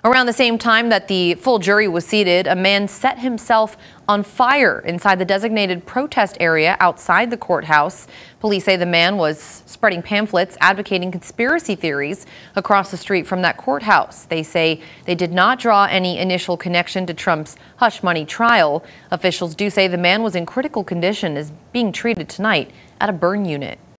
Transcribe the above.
Around the same time that the full jury was seated, a man set himself on fire inside the designated protest area outside the courthouse. Police say the man was spreading pamphlets advocating conspiracy theories across the street from that courthouse. They say they did not draw any initial connection to Trump's hush money trial. Officials do say the man was in critical condition, is being treated tonight at a burn unit.